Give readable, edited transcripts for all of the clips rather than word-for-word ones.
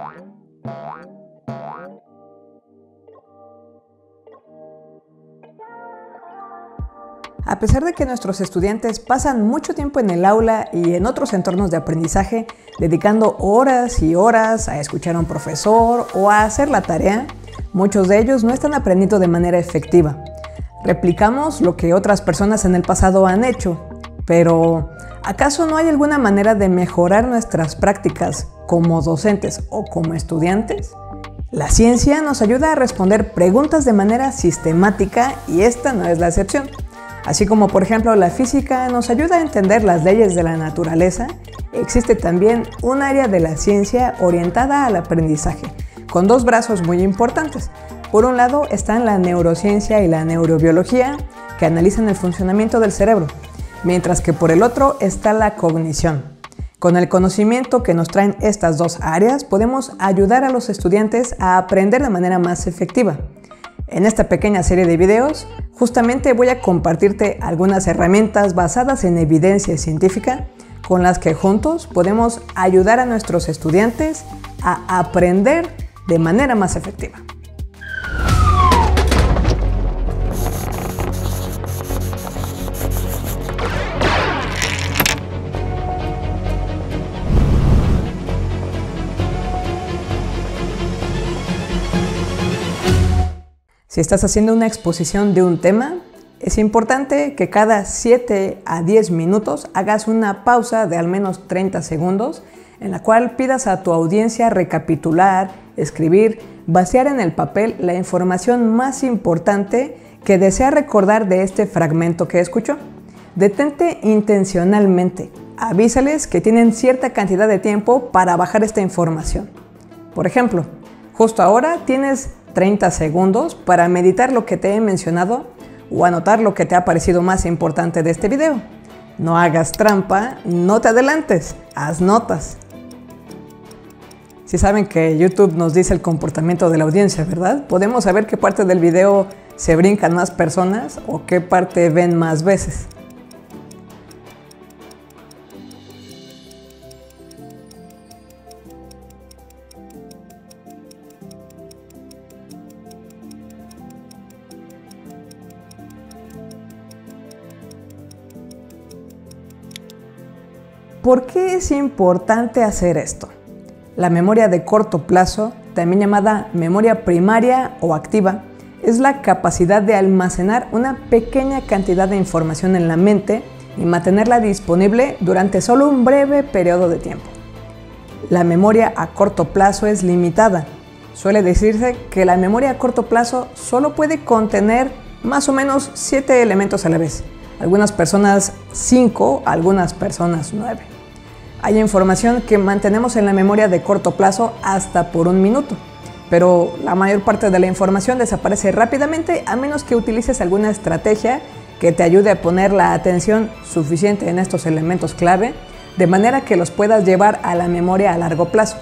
A pesar de que nuestros estudiantes pasan mucho tiempo en el aula y en otros entornos de aprendizaje, dedicando horas y horas a escuchar a un profesor o a hacer la tarea, muchos de ellos no están aprendiendo de manera efectiva. Replicamos lo que otras personas en el pasado han hecho, pero ¿acaso no hay alguna manera de mejorar nuestras prácticas como docentes o como estudiantes? La ciencia nos ayuda a responder preguntas de manera sistemática y esta no es la excepción. Así como, por ejemplo, la física nos ayuda a entender las leyes de la naturaleza, existe también un área de la ciencia orientada al aprendizaje, con dos brazos muy importantes. Por un lado están la neurociencia y la neurobiología, que analizan el funcionamiento del cerebro, mientras que por el otro está la cognición. Con el conocimiento que nos traen estas dos áreas, podemos ayudar a los estudiantes a aprender de manera más efectiva. En esta pequeña serie de videos, justamente voy a compartirte algunas herramientas basadas en evidencia científica con las que juntos podemos ayudar a nuestros estudiantes a aprender de manera más efectiva. Si estás haciendo una exposición de un tema, es importante que cada 7 a 10 minutos hagas una pausa de al menos 30 segundos en la cual pidas a tu audiencia recapitular, escribir, vaciar en el papel la información más importante que desea recordar de este fragmento que escuchó. Detente intencionalmente, avísales que tienen cierta cantidad de tiempo para bajar esta información. Por ejemplo, justo ahora tienes 30 segundos para meditar lo que te he mencionado o anotar lo que te ha parecido más importante de este video. No hagas trampa, no te adelantes, haz notas. Si saben que YouTube nos dice el comportamiento de la audiencia, ¿verdad? Podemos saber qué parte del video se brincan más personas o qué parte ven más veces. ¿Por qué es importante hacer esto? La memoria de corto plazo, también llamada memoria primaria o activa, es la capacidad de almacenar una pequeña cantidad de información en la mente y mantenerla disponible durante solo un breve periodo de tiempo. La memoria a corto plazo es limitada. Suele decirse que la memoria a corto plazo solo puede contener más o menos 7 elementos a la vez. Algunas personas 5, algunas personas 9. Hay información que mantenemos en la memoria de corto plazo hasta por un minuto, pero la mayor parte de la información desaparece rápidamente a menos que utilices alguna estrategia que te ayude a poner la atención suficiente en estos elementos clave, de manera que los puedas llevar a la memoria a largo plazo.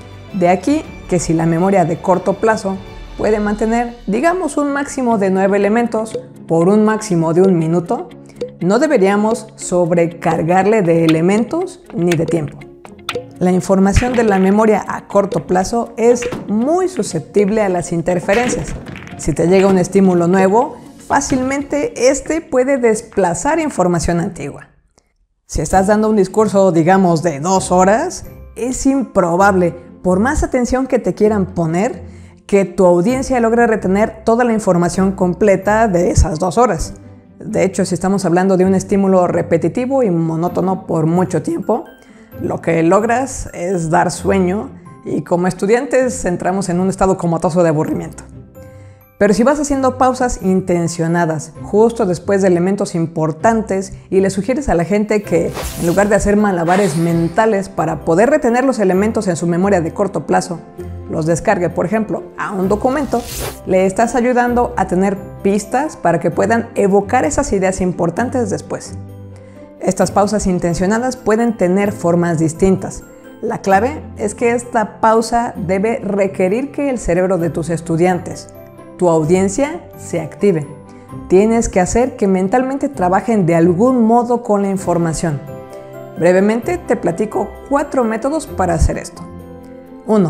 De aquí que si la memoria de corto plazo puede mantener, digamos, un máximo de 9 elementos por un máximo de un minuto, no deberíamos sobrecargarle de elementos ni de tiempo. La información de la memoria a corto plazo es muy susceptible a las interferencias. Si te llega un estímulo nuevo, fácilmente este puede desplazar información antigua. Si estás dando un discurso, digamos, de 2 horas, es improbable, por más atención que te quieran poner, que tu audiencia logre retener toda la información completa de esas 2 horas. De hecho, si estamos hablando de un estímulo repetitivo y monótono por mucho tiempo, lo que logras es dar sueño y como estudiantes entramos en un estado comatoso de aburrimiento. Pero si vas haciendo pausas intencionadas justo después de elementos importantes y le sugieres a la gente que en lugar de hacer malabares mentales para poder retener los elementos en su memoria de corto plazo, los descargue, por ejemplo, a un documento, le estás ayudando a tener pistas para que puedan evocar esas ideas importantes después. Estas pausas intencionadas pueden tener formas distintas. La clave es que esta pausa debe requerir que el cerebro de tus estudiantes, tu audiencia, se active. Tienes que hacer que mentalmente trabajen de algún modo con la información. Brevemente te platico 4 métodos para hacer esto. 1.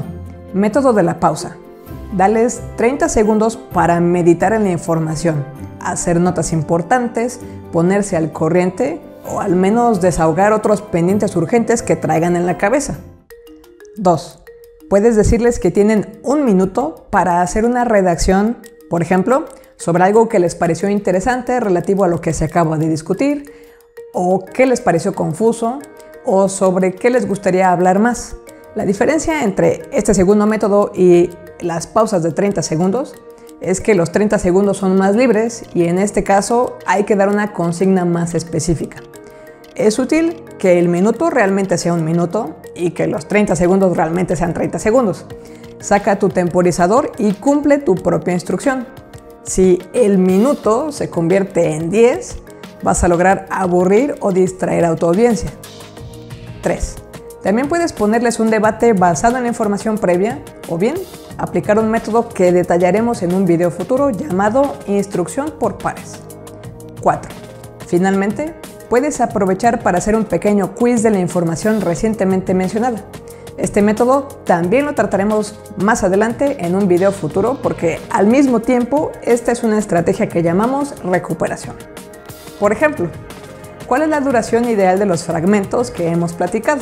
Método de la pausa. Dales 30 segundos para meditar en la información, hacer notas importantes, ponerse al corriente o al menos desahogar otros pendientes urgentes que traigan en la cabeza. 2. Puedes decirles que tienen 1 minuto para hacer una redacción, por ejemplo, sobre algo que les pareció interesante relativo a lo que se acaba de discutir, o qué les pareció confuso, o sobre qué les gustaría hablar más. La diferencia entre este segundo método y las pausas de 30 segundos es que los 30 segundos son más libres y en este caso hay que dar una consigna más específica. Es útil que el minuto realmente sea 1 minuto y que los 30 segundos realmente sean 30 segundos. Saca tu temporizador y cumple tu propia instrucción. Si el minuto se convierte en 10, vas a lograr aburrir o distraer a tu audiencia. 3. También puedes ponerles un debate basado en la información previa o bien aplicar un método que detallaremos en un video futuro llamado instrucción por pares. 4. Finalmente, puedes aprovechar para hacer un pequeño quiz de la información recientemente mencionada. Este método también lo trataremos más adelante en un video futuro porque al mismo tiempo esta es una estrategia que llamamos recuperación. Por ejemplo, ¿cuál es la duración ideal de los fragmentos que hemos platicado?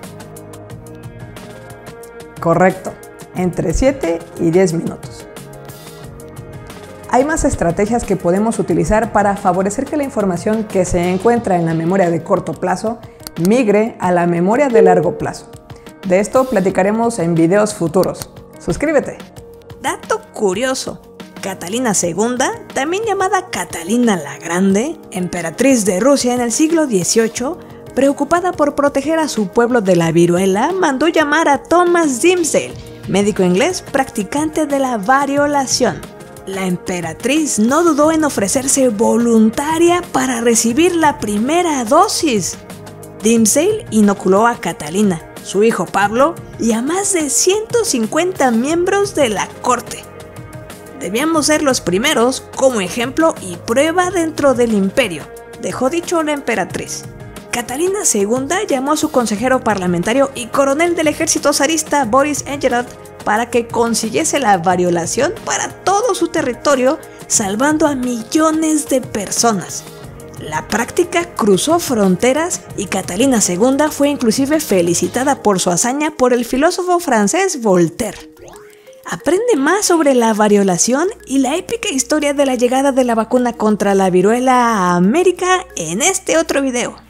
Correcto, entre 7 y 10 minutos. Hay más estrategias que podemos utilizar para favorecer que la información que se encuentra en la memoria de corto plazo migre a la memoria de largo plazo. De esto platicaremos en videos futuros. ¡Suscríbete! Dato curioso. Catalina II, también llamada Catalina la Grande, emperatriz de Rusia en el siglo XVIII, preocupada por proteger a su pueblo de la viruela, mandó llamar a Thomas Dimsdale, médico inglés practicante de la variolación. La emperatriz no dudó en ofrecerse voluntaria para recibir la primera dosis. Dimsdale inoculó a Catalina, su hijo Pablo y a más de 150 miembros de la corte. Debíamos ser los primeros como ejemplo y prueba dentro del imperio, dejó dicho la emperatriz. Catalina II llamó a su consejero parlamentario y coronel del ejército zarista Boris Engelov para que consiguiese la variolación para todo su territorio, salvando a millones de personas. La práctica cruzó fronteras y Catalina II fue inclusive felicitada por su hazaña por el filósofo francés Voltaire. Aprende más sobre la variolación y la épica historia de la llegada de la vacuna contra la viruela a América en este otro video.